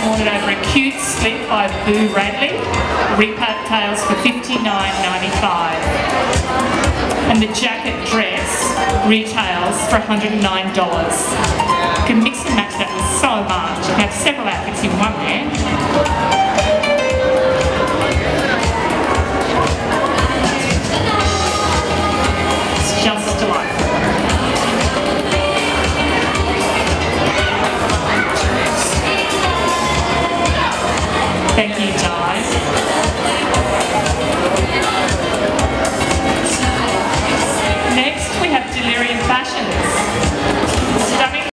worn it over a cute slip by Boo Radley. Retails for $59.95. And the jacket dress retails for $109. You can mix and match that with so much. You can have several outfits in one there.